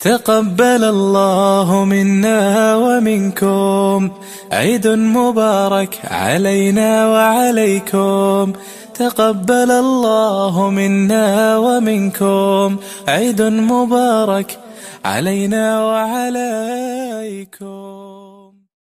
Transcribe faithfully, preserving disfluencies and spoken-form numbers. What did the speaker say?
تقبل الله منا ومنكم، عيد مبارك علينا وعليكم. تقبل الله منا ومنكم، عيد مبارك علينا وعليكم.